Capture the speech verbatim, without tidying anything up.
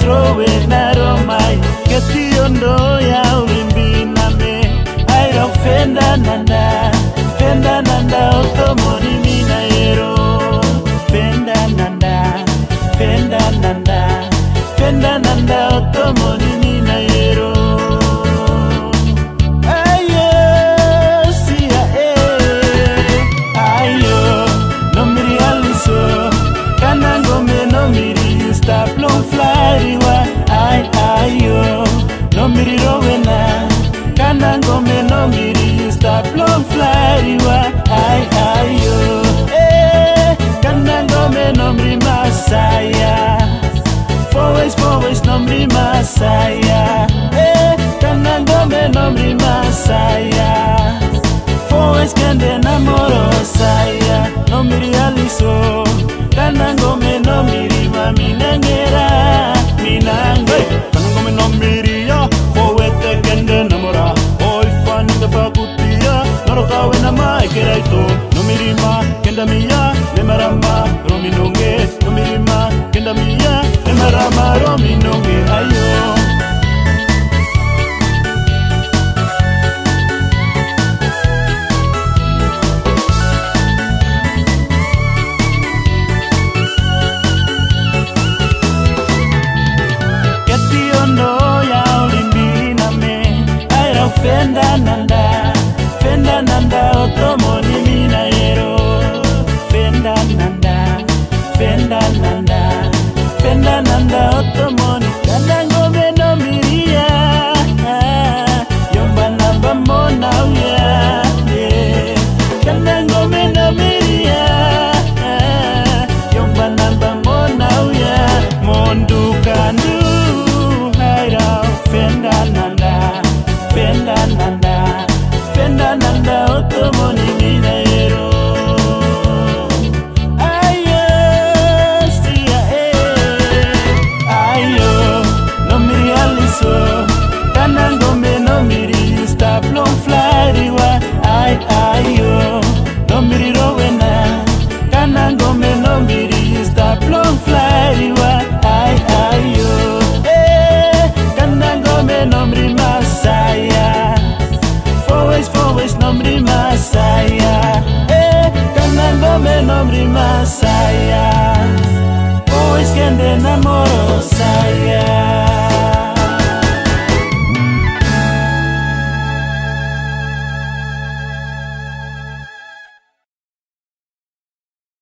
rowe naro mai Ketiondo ya ulimbi name Aira fenda nanda Fenda nanda otomoni mina ero Fenda nanda Fenda nanda Fenda nanda otomoni mina ero Ayo siya eh Ayo nomiri aliso Kanango me nomiri stop long fly wa Ay ayo nomiri rowena Kanango me nomiri stop long fly wa Ay ayo eh Kanango me nomiri masaya Always, always nomri masaya Eh, kanango me nomri masaya Always kende namoro saya Nomri aliso Kanango me nomri maminangera Minangwe Kanango me nomri ya Fowete kende namora Oi fan the fakutia Narokawe na maikera ito Nomri ma kenda miya Nemarama rominonge Nomri ma kenda miya Nemarama rominonge ayo Ketiondo ya ulimbi name Aira fenda nanda Fenda nanda otomoni mina ero Fenda nanda Fenda nanda Fenda nanda otomoni Kanango me no miria Yomba namba mona uya Kanango me no miria Yomba namba mona uya Mondu kandu Haira Fenda nanda Fenda nanda Fenda nanda otomoni mina ero Kanango me nomiri stop long fly riwa Ay ayo nomiri rowena Kanango me nomiri stop long fly riwa Ay ayo eh Kanango me nomiri masaya Always always nomiri masaya eh Kanango me nomiri masaya Always kende namoro saya